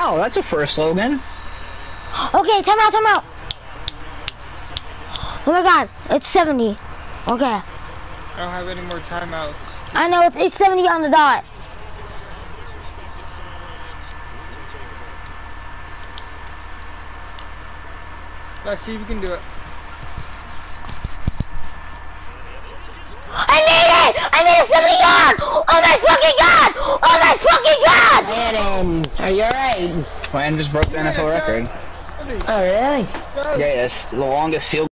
wow, that's a first, Logan. Okay, time out, time out. Oh my god, it's 70. Okay. I don't have any more timeouts. I know, it's 70 on the dot. Let's see if we can do it. I made it! I made a 70 yard! Oh my fucking god! Oh my fucking god! Landon, are you alright? Landon just broke the NFL record. Ready? Oh, really? Go. Yeah, yes, the longest field